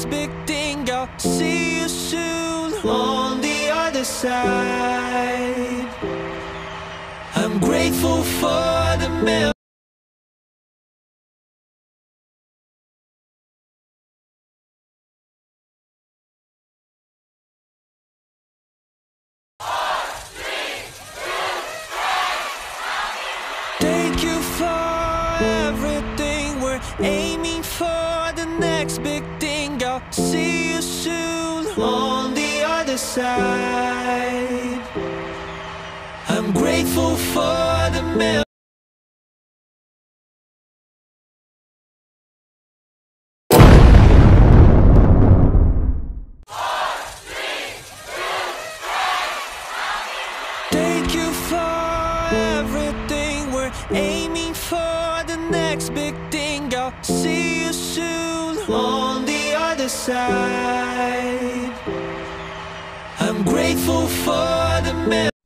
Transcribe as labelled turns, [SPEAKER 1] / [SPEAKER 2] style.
[SPEAKER 1] big thing. I'll see you soon on the other side. I'm grateful for the memories. Thank you for everything. We're aiming for the next big thing. I'll see you soon on the other side. I'm grateful for the memories. Thank you for everything. We're aiming for the next big thing. I'll see you soon on the other side. I'm grateful for the memories.